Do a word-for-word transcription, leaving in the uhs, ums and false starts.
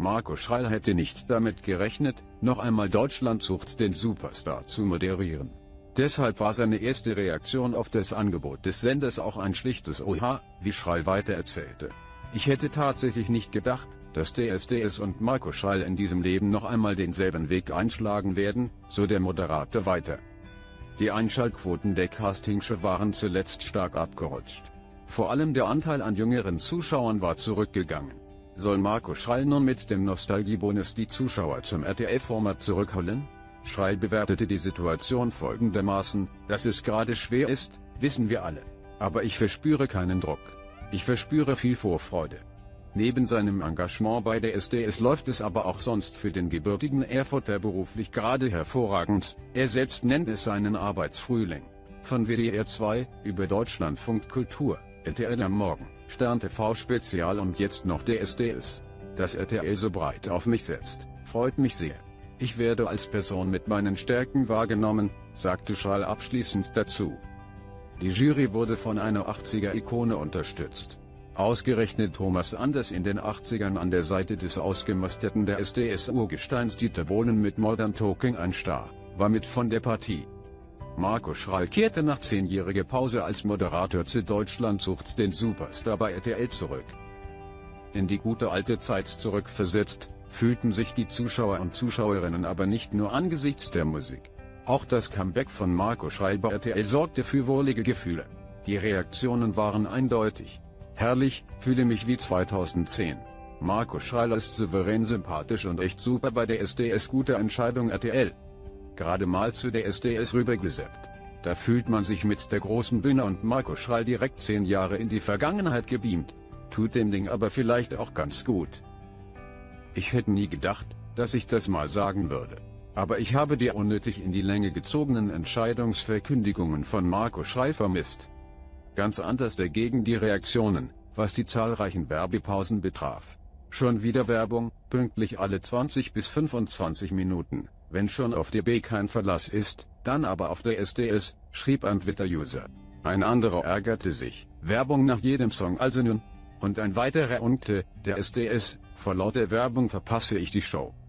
Marco Schreil hätte nicht damit gerechnet, noch einmal Deutschland sucht den Superstar zu moderieren. Deshalb war seine erste Reaktion auf das Angebot des Senders auch ein schlichtes Oha, wie Schreil weiter erzählte. Ich hätte tatsächlich nicht gedacht, dass D S D S und Marco Schreil in diesem Leben noch einmal denselben Weg einschlagen werden, so der Moderator weiter. Die Einschaltquoten der Castingshow waren zuletzt stark abgerutscht. Vor allem der Anteil an jüngeren Zuschauern war zurückgegangen. Soll Marco Schreil nun mit dem Nostalgiebonus die Zuschauer zum R T L-Format zurückholen? Schreil bewertete die Situation folgendermaßen: Dass es gerade schwer ist, wissen wir alle. Aber ich verspüre keinen Druck. Ich verspüre viel Vorfreude. Neben seinem Engagement bei der S D S läuft es aber auch sonst für den gebürtigen Erfurter beruflich gerade hervorragend. Er selbst nennt es seinen Arbeitsfrühling. Von W D R zwei, über Deutschlandfunk Kultur, R T L am Morgen, Stern T V Spezial und jetzt noch der S D S. Dass R T L so breit auf mich setzt, freut mich sehr. Ich werde als Person mit meinen Stärken wahrgenommen, sagte Schreil abschließend dazu. Die Jury wurde von einer achtziger-Ikone unterstützt. Ausgerechnet Thomas Anders in den achtzigern an der Seite des ausgemusterten der S D S-Urgesteins Dieter Bohlen mit Modern Talking ein Star, war mit von der Partie. Marco Schreil kehrte nach zehnjähriger Pause als Moderator zu Deutschland sucht den Superstar bei R T L zurück. In die gute alte Zeit zurückversetzt, fühlten sich die Zuschauer und Zuschauerinnen aber nicht nur angesichts der Musik. Auch das Comeback von Marco Schreil bei R T L sorgte für wohlige Gefühle. Die Reaktionen waren eindeutig. Herrlich, fühle mich wie zweitausendzehn. Marco Schreil ist souverän sympathisch und echt super bei der S D S, gute Entscheidung R T L. Gerade mal zu der S D S rübergesappt. Da fühlt man sich mit der großen Bühne und Marco Schreil direkt zehn Jahre in die Vergangenheit gebeamt. Tut dem Ding aber vielleicht auch ganz gut. Ich hätte nie gedacht, dass ich das mal sagen würde. Aber ich habe die unnötig in die Länge gezogenen Entscheidungsverkündigungen von Marco Schreil vermisst. Ganz anders dagegen die Reaktionen, was die zahlreichen Werbepausen betraf. Schon wieder Werbung, pünktlich alle zwanzig bis fünfundzwanzig Minuten, wenn schon auf D B kein Verlass ist, dann aber auf der S D S, schrieb ein Twitter-User. Ein anderer ärgerte sich, Werbung nach jedem Song also nun. Und ein weiterer unkte, der S D S, vor lauter Werbung verpasse ich die Show.